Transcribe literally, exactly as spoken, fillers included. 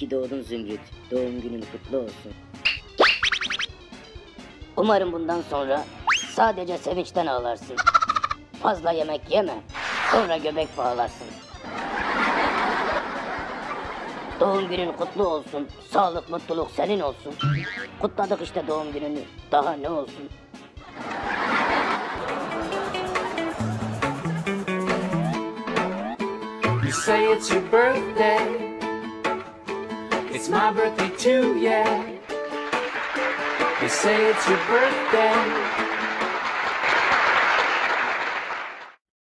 ki doğdun Zümrüt. Doğum günün kutlu olsun. Umarım bundan sonra sadece sevinçten ağlarsın. Fazla yemek yeme, sonra göbek bağlarsın. Doğum günün kutlu olsun, sağlık, mutluluk senin olsun. Kutladık işte doğum gününü, daha ne olsun. You say it's your birthday. It's my birthday too, yeah. You say it's your birthday.